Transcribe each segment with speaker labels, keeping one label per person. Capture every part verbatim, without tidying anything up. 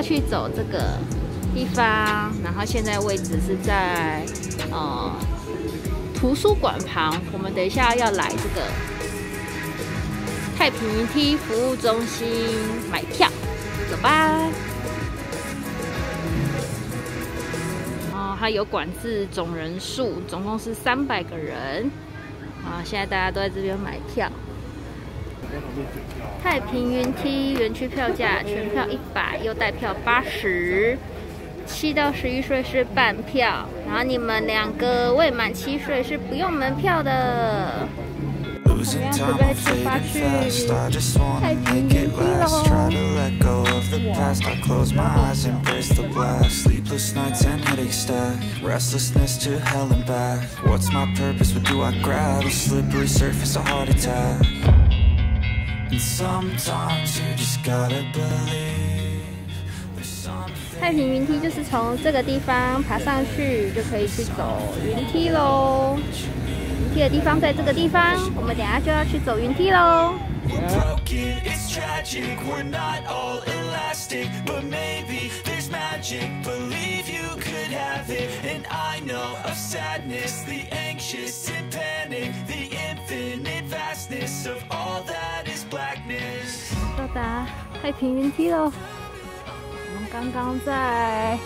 Speaker 1: 去走这个地方，然后现在位置是在呃图书馆旁。我们等一下要来这个太平云梯服务中心买票，走吧。哦，它有管制总人数，总共是三百个人。啊，现在大家都在这边买票。太平云梯园区票价全票一百，右带票八十。七到十一岁是半票，然后你们两个未满七岁是不用门票的。我们要准备出发去太平云梯太平云梯就是从这个地方爬上去，就可以去走云梯喽。云梯的地方在这个地方，我们等一下就要去走云梯喽。到达太平云梯喽。我们刚刚在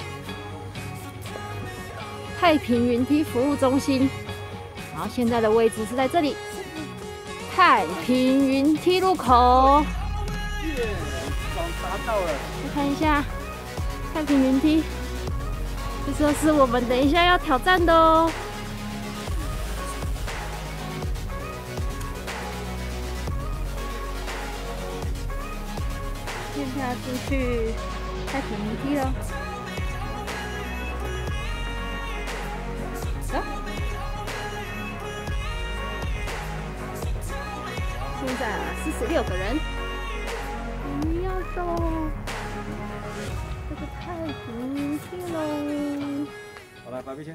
Speaker 1: 太平云梯服务中心，然后现在的位置是在这里，太平云梯入口。
Speaker 2: 耶，终于达到了。
Speaker 1: 来看一下太平云梯，这就是我们等一下要挑战的哦。现在要进去太平云梯了，走。现在四十六个人，我们要走这个太平云梯喽。
Speaker 2: 好，来，摆臂先。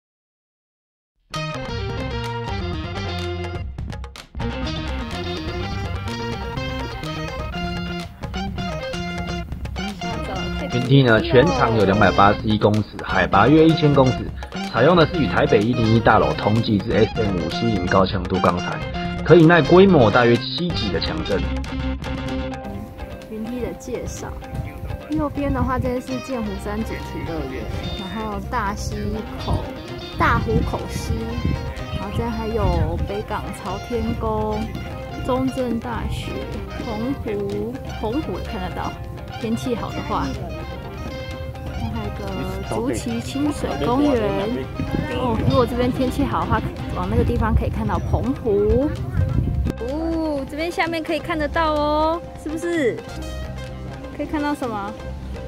Speaker 3: 云梯呢，全长有两百八十一公尺，海拔约一千公尺，采用的是与台北一零一大楼同级之 S M 五 吸引高强度钢材，可以耐规模大约七级的强震。
Speaker 1: 云梯的介绍，右边的话，这是剑湖山主题乐园，然后大溪口、大湖口溪，然后这还有北港朝天宫、中正大学、澎湖，澎湖也看得到，天气好的话。还有个竹崎清水公园哦，如果这边天气好的话，往那个地方可以看到澎湖。哦，这边下面可以看得到哦，是不是？可以看到什么？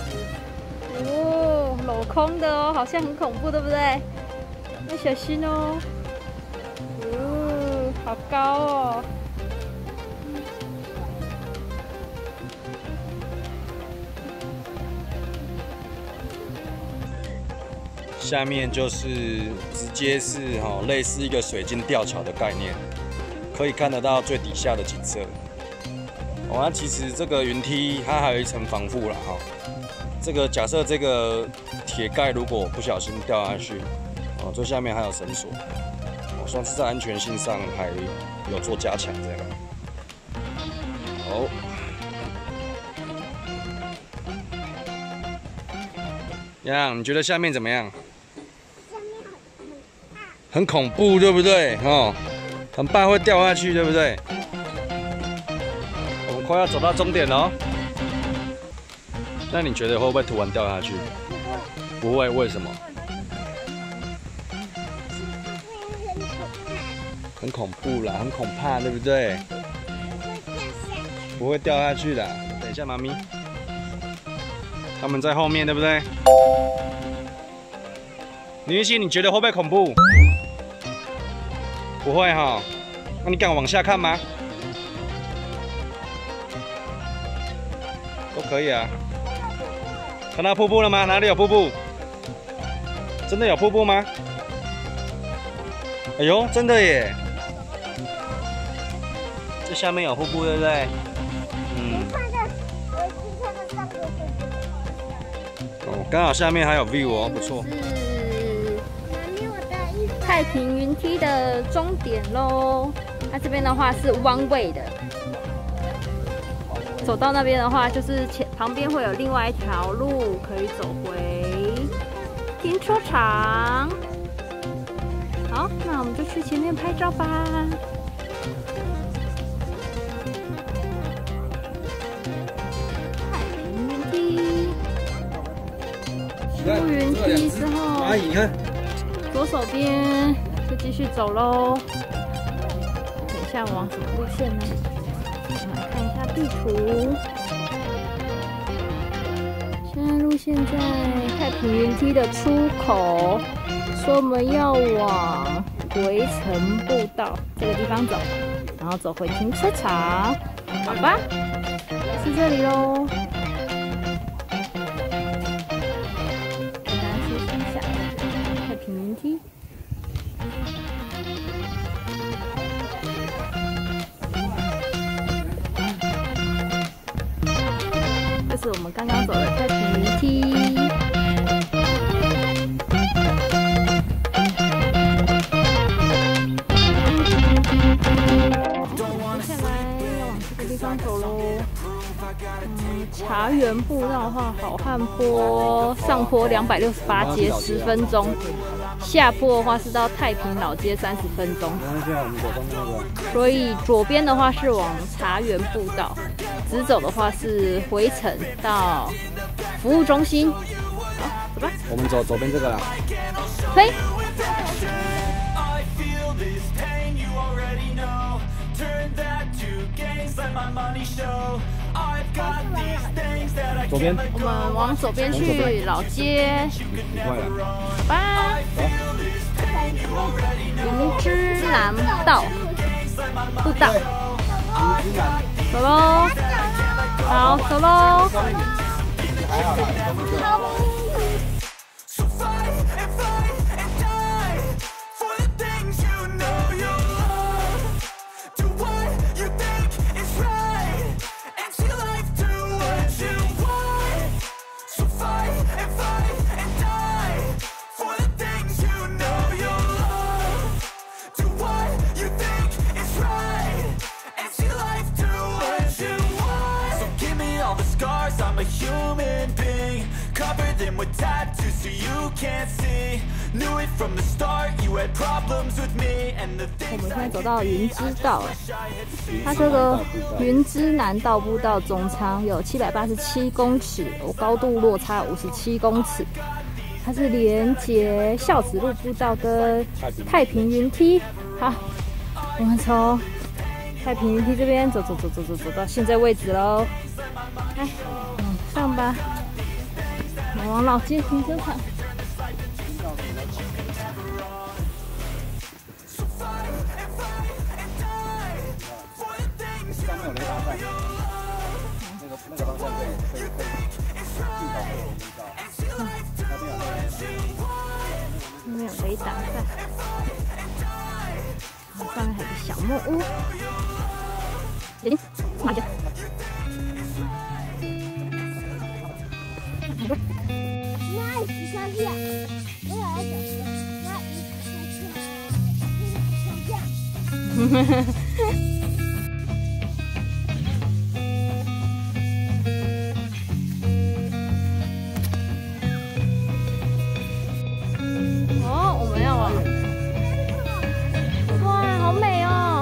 Speaker 1: 哦，镂空的哦，好像很恐怖，对不对？要小心哦。哦，好高哦。
Speaker 2: 下面就是直接是哈、哦，类似一个水晶吊桥的概念，可以看得到最底下的景色。哦，那其实这个云梯它还有一层防护啦哈、哦。这个假设这个铁盖如果不小心掉下去，哦，最下面还有绳索，哦，算是在安全性上还有做加强这样。好。样，你觉得下面怎么样？很恐怖，对不对？哦，很怕会掉下去，对不对？我们快要走到终点了。那你觉得会不会突然掉下去？不会，为什么？很恐怖啦，很恐怕，对不对？不会掉下去的。等一下，妈咪，他们在后面，对不对？林玉熙，你觉得会不会恐怖？不会哈，那你敢往下看吗？都可以啊。看到瀑布了吗？哪里有瀑布？真的有瀑布吗？哎呦，真的耶！这下面有瀑布，对不对？嗯。 刚好下面还有 view 哦，不错。
Speaker 1: 是太平云梯的终点喽。它这边的话是 one way 的，走到那边的话，就是前旁边会有另外一条路可以走回停车场。好，那我们就去前面拍照吧。太平云梯，出云梯之后，
Speaker 2: 阿姨，你看，
Speaker 1: 左手边就继续走喽。等一下往什么路线呢？我们来看一下地图。现在路线在太平云梯的出口，说我们要往回程步道这个地方走，然后走回停车场，好吧？是这里喽。南西山下太平云梯。这是我们刚刚走的太平云梯。接下来要往这个地方走喽。嗯，茶园步道的话，好汉坡上坡两百六十八阶十分钟，下坡的话是到太平老街三十分钟。所以左边的话是往茶园步道。直走的话是回程到服务中心。好，走吧。
Speaker 2: 我们走左边这个啦。
Speaker 1: 嘿。
Speaker 2: 左边。
Speaker 1: 我们往左边去老街。
Speaker 2: 你快了。
Speaker 1: 走吧。云之南道步道。走喽。好，走喽。
Speaker 4: I'm a human being, cover them with tattoos so you can't see. Knew it from the start, you had problems with me and the
Speaker 1: 我
Speaker 4: things
Speaker 1: 们现在走到云之道了，它这个云之南道步道总长有七百八十七公尺，有高度落差五十七公尺。它是连接孝子路步道跟太平云梯。好，我们从太平云梯这边走走走走走走到现在位置喽。来，往上吧，我们往老街停车场。那边有雷达在，上面还有个小木屋。眼睛，马脚。
Speaker 5: 那一下去，我要走，那一下去，那一下。
Speaker 1: 哦，我们要往，哇，好美哦！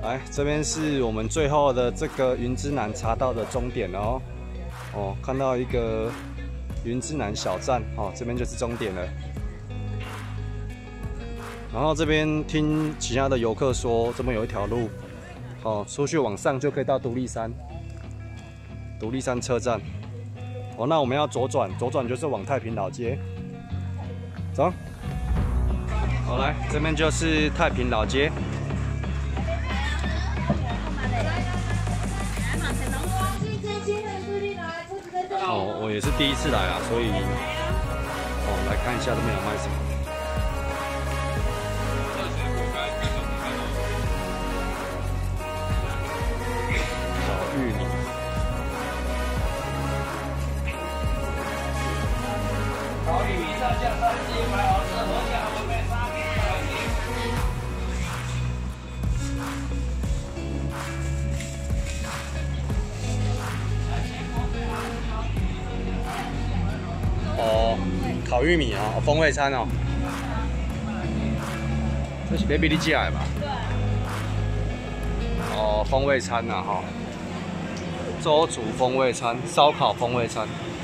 Speaker 2: 来，这边是我们最后的这个云之南茶道的终点了哦。哦，看到一个云之南小站哦，这边就是终点了。然后这边听其他的游客说，这边有一条路，哦，出去往上就可以到独立山，独立山车站。哦，那我们要左转，左转就是往太平老街。走。好，来，这边就是太平老街。 哦，我也是第一次来啊，所以哦，来看一下这边有卖什么。小玉米。烤玉米上架三十一块，好吃，合价我买三个。哦，烤玉米啊，风味餐哦。这是 baby 你寄来吧？对。哦，风味餐呐哈，粥煮风味餐，烧烤风味餐。